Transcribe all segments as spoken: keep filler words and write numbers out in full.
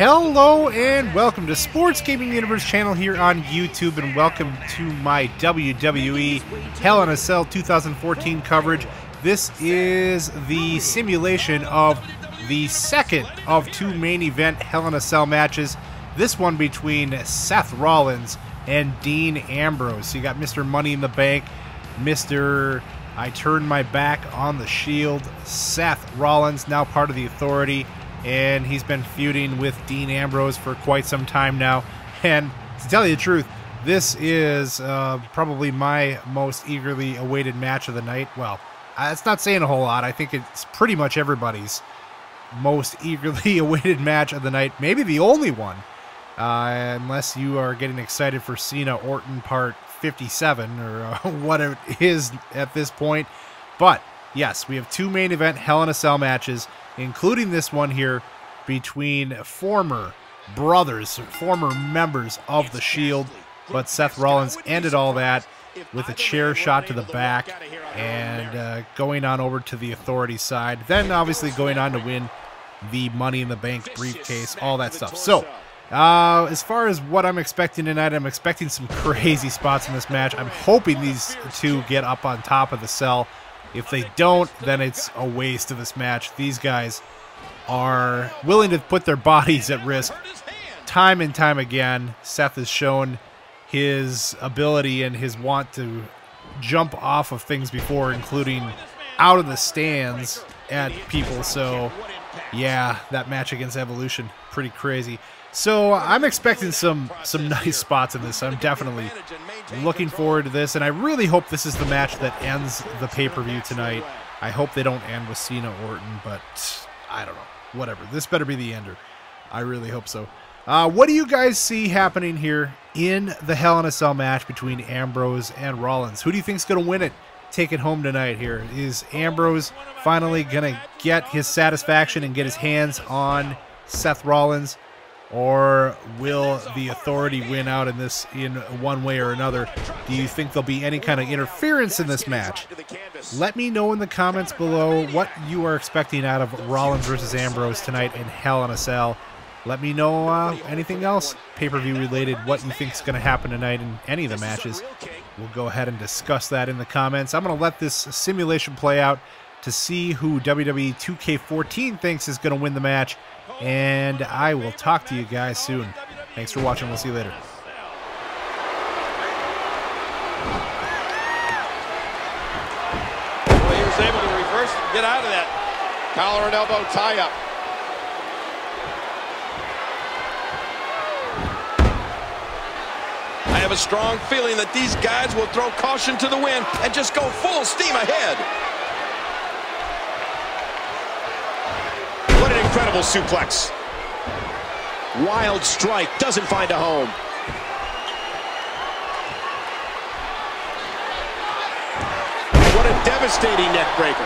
Hello and welcome to Sports Gaming Universe channel here on YouTube, and welcome to my W W E Hell in a Cell two thousand fourteen coverage. This is the simulation of the second of two main event Hell in a Cell matches. This one between Seth Rollins and Dean Ambrose. So you got Mister Money in the Bank, Mister I Turned My Back on the Shield, Seth Rollins, now part of the Authority. And he's been feuding with Dean Ambrose for quite some time now. And to tell you the truth, this is uh, probably my most eagerly awaited match of the night. Well, it's not saying a whole lot. I think it's pretty much everybody's most eagerly awaited match of the night. Maybe the only one, uh, unless you are getting excited for Cena Orton Part fifty-seven or uh, what it is at this point. But yes, we have two main event Hell in a Cell matches, including this one here between former brothers, former members of the Shield. But Seth Rollins ended all that with a chair shot to the back and uh, going on over to the Authority side. Then obviously going on to win the Money in the Bank briefcase, all that stuff. So uh, as far as what I'm expecting tonight, I'm expecting some crazy spots in this match. I'm hoping these two get up on top of the cell. If they don't, then it's a waste of this match. These guys are willing to put their bodies at risk time and time again. Seth has shown his ability and his want to jump off of things before, including out of the stands at people. So, yeah, that match against Evolution, pretty crazy. So I'm expecting some some nice spots in this. I'm definitely looking forward to this, and I really hope this is the match that ends the pay-per-view tonight. I hope they don't end with Cena Orton, but I don't know. Whatever. This better be the ender. I really hope so. Uh, what do you guys see happening here in the Hell in a Cell match between Ambrose and Rollins? Who do you think is going to win it? Take it home tonight here. Is Ambrose finally going to get his satisfaction and get his hands on Seth Rollins? Or will the Authority win out in this in one way or another? Do you think there'll be any kind of interference in this match? Let me know in the comments below what you are expecting out of Rollins versus Ambrose tonight in Hell in a Cell. Let me know uh, anything else pay-per-view related, what you think is going to happen tonight in any of the matches. We'll go ahead and discuss that in the comments. I'm going to let this simulation play out to see who W W E two K fourteen thinks is going to win the match. And I will talk to you guys soon. Thanks for watching. We'll see you later. Well, he was able to reverse and get out of that collar and elbow tie-up. I have a strong feeling that these guys will throw caution to the wind and just go full steam ahead. What an incredible suplex. Wild strike, doesn't find a home. What a devastating neck breaker.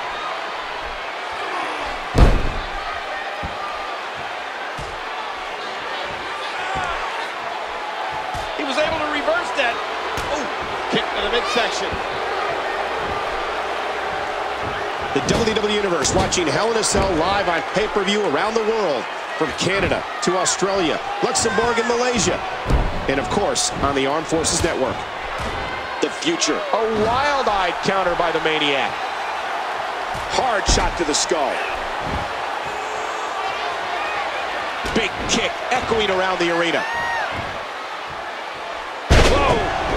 He was able to reverse that. Oh, kick to the midsection. The W W E Universe watching Hell in a Cell live on pay-per-view around the world, from Canada to Australia, Luxembourg, and Malaysia, and of course on the Armed Forces Network. The future, a wild-eyed counter by the Maniac. Hard shot to the skull. Big kick echoing around the arena. Whoa!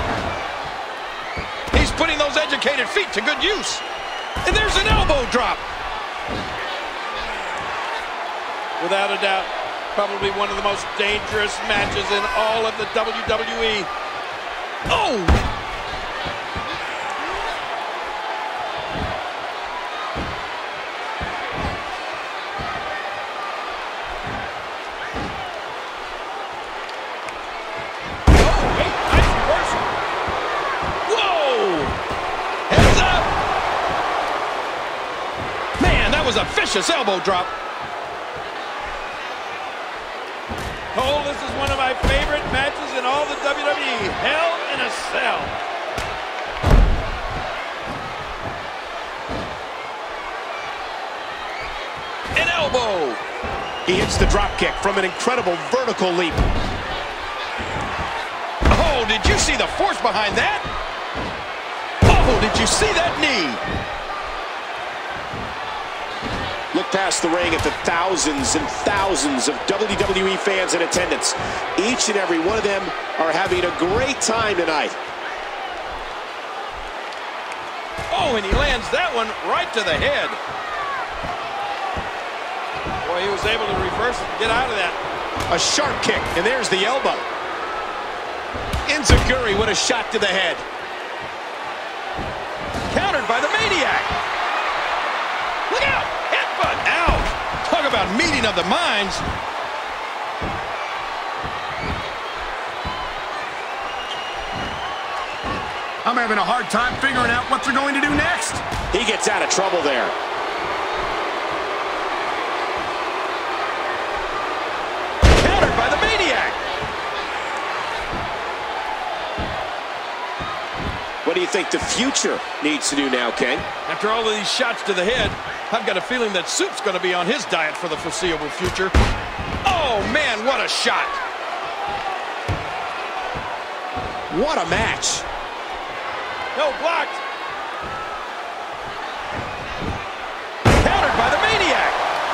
He's putting those educated feet to good use. And there's an elbow drop. Without a doubt, probably one of the most dangerous matches in all of the W W E. Oh! Oh, wait, nice reversal. Whoa! Heads up! Man, that was a vicious elbow drop. Cole, this is one of my favorite matches in all the W W E. Hell in a Cell. An elbow. He hits the drop kick from an incredible vertical leap. Oh, did you see the force behind that? Oh, did you see that knee? Look past the ring at the thousands and thousands of W W E fans in attendance. Each and every one of them are having a great time tonight. Oh, and he lands that one right to the head. Boy, he was able to reverse it and get out of that. A sharp kick, and there's the elbow. Enziguri with a shot to the head. Countered by the Maniac. Look out! Headbutt! Ouch! Talk about meeting of the minds. I'm having a hard time figuring out what they're going to do next. He gets out of trouble there. Countered by the Maniac. What do you think the future needs to do now, Ken? After all of these shots to the head, I've got a feeling that Soup's going to be on his diet for the foreseeable future. Oh, man, what a shot. What a match. No, blocked. Countered by the Maniac.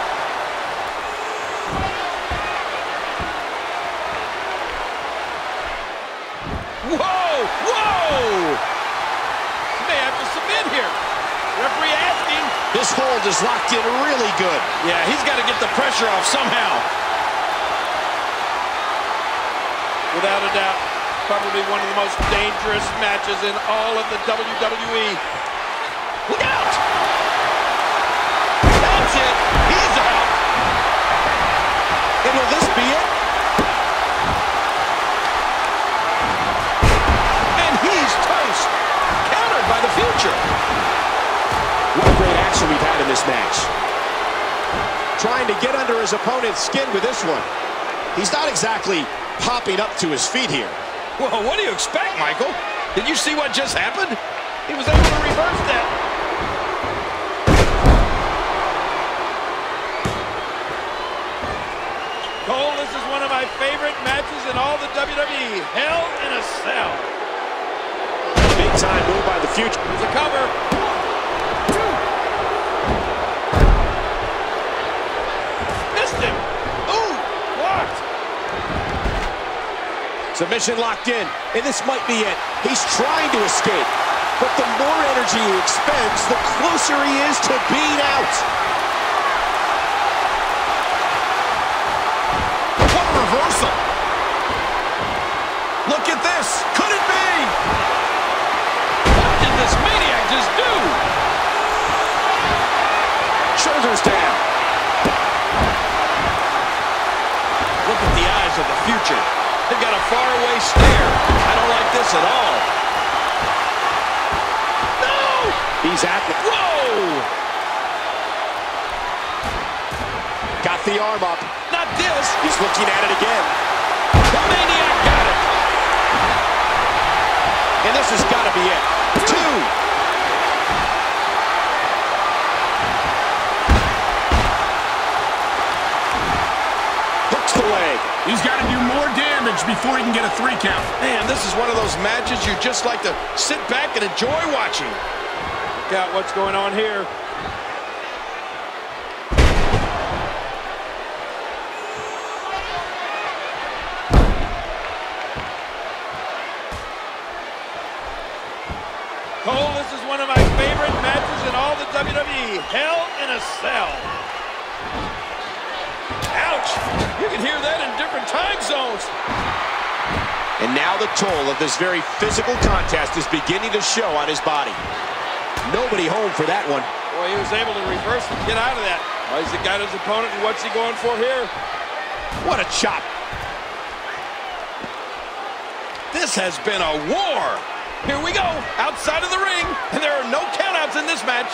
Whoa, whoa. He may have to submit here. Referee asking. This hold is locked in really good. Yeah, he's got to get the pressure off somehow. Without a doubt, probably one of the most dangerous matches in all of the W W E. Look out! That's it. He's out. And will this be it? And he's toast. Countered by the future. What great action we've had in this match. Trying to get under his opponent's skin with this one. He's not exactly popping up to his feet here. Well, what do you expect, Michael? Did you see what just happened? He was able to reverse that. Cole, this is one of my favorite matches in all the W W E. Hell in a Cell. Big time move by the future. There's a cover. Missed him. Ooh, blocked. Submission locked in, and this might be it. He's trying to escape, but the more energy he expends, the closer he is to being out. What a reversal. Look at this. Could it be? What did this Maniac just do? Shoulders down. Look at the eyes of the future. They've got a faraway stare. I don't like this at all. No! He's at it. Whoa! Got the arm up. Not this. He's looking at it again. The Maniac got it. And this has got to be it. Two. Hooks the leg. He's got to do more damage before he can get a three count. Man, this is one of those matches you just like to sit back and enjoy watching. Look out what's going on here. Cole, this is one of my favorite matches in all the W W E. Hell in a Cell. Ouch! You can hear that in different time zones. And now the toll of this very physical contest is beginning to show on his body. Nobody home for that one. Boy, he was able to reverse and get out of that. Oh, he's got his opponent, and what's he going for here? What a chop. This has been a war. Here we go, outside of the ring, and there are no countouts in this match.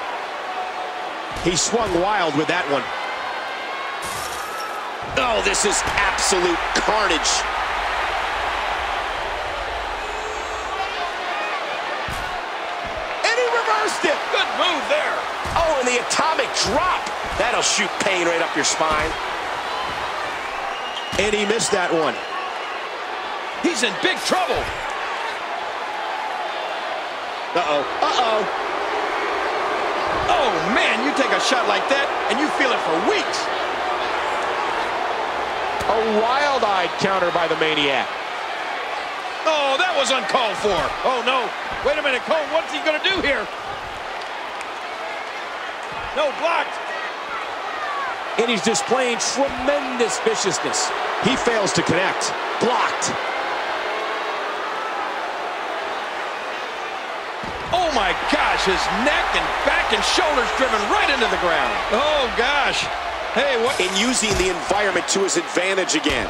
He swung wild with that one. Oh, this is absolute carnage. And he reversed it. Good move there. Oh, and the atomic drop. That'll shoot pain right up your spine. And he missed that one. He's in big trouble. Uh-oh. Uh-oh. Oh, man, you take a shot like that, and you feel it for weeks. A wild-eyed counter by the Maniac. Oh, that was uncalled for. Oh, no. Wait a minute, Cole, what's he going to do here? No, blocked. And he's displaying tremendous viciousness. He fails to connect. Blocked. Oh, my gosh, his neck and back and shoulders driven right into the ground. Oh, gosh. Hey, what? And using the environment to his advantage again.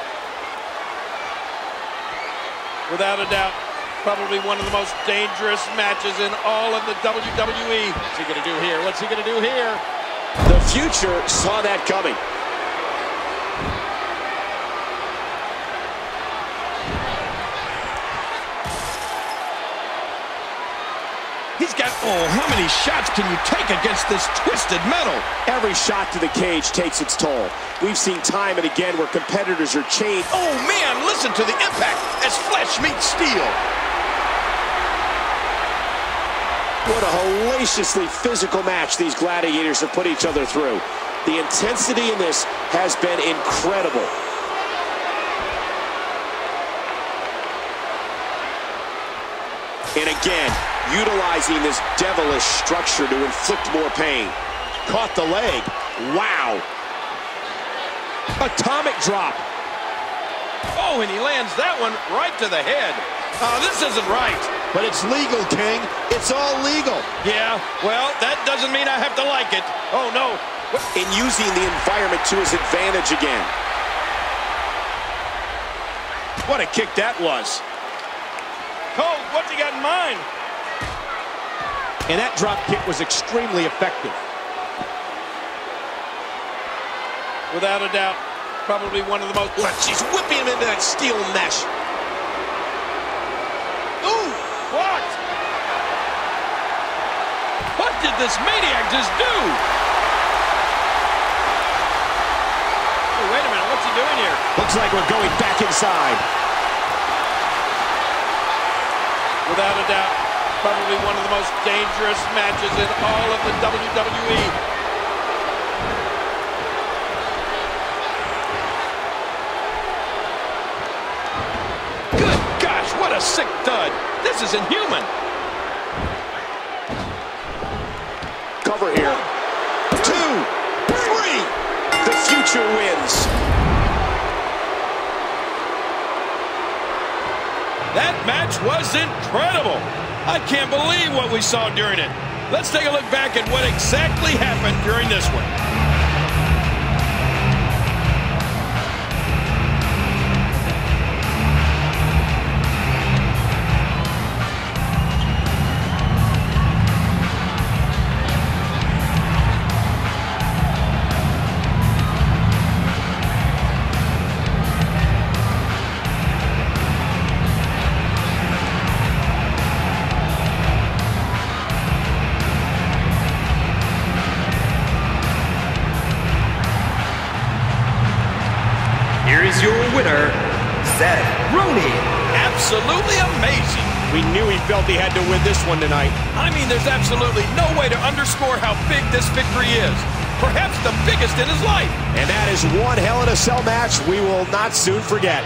Without a doubt, probably one of the most dangerous matches in all of the W W E. What's he going to do here? What's he going to do here? The future saw that coming. He's got, oh, how many shots can you take against this twisted metal? Every shot to the cage takes its toll. We've seen time and again where competitors are chained. Oh, man, listen to the impact as flesh meets steel. What a hellaciously physical match these gladiators have put each other through. The intensity in this has been incredible. And again, utilizing this devilish structure to inflict more pain. Caught the leg. Wow. Atomic drop. Oh, and he lands that one right to the head. Oh, this isn't right. But it's legal, King. It's all legal. Yeah, well, that doesn't mean I have to like it. Oh, no. And using the environment to his advantage again. What a kick that was. Cole, what's he got in mind? And that drop kick was extremely effective. Without a doubt, probably one of the most... She's whipping him into that steel mesh. Ooh, blocked. What did this Maniac just do? Oh, wait a minute, what's he doing here? Looks like we're going back inside. Without a doubt, probably one of the most dangerous matches in all of the W W E. Good gosh, what a sick thud. This is inhuman. Cover here. Two, three. The future wins. That match was incredible. I can't believe what we saw during it. Let's take a look back at what exactly happened during this one. Here is your winner, Seth Rooney. Absolutely amazing. We knew he felt he had to win this one tonight. I mean, there's absolutely no way to underscore how big this victory is. Perhaps the biggest in his life. And that is one Hell in a Cell match we will not soon forget.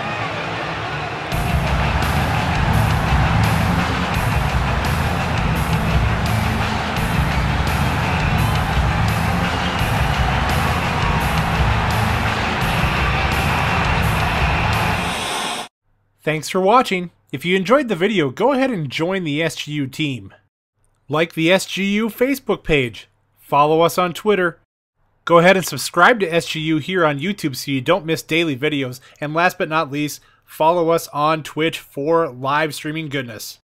Thanks for watching. If you enjoyed the video, go ahead and join the S G U team. Like the S G U Facebook page. Follow us on Twitter. Go ahead and subscribe to S G U here on YouTube so you don't miss daily videos. And last but not least, follow us on Twitch for live streaming goodness.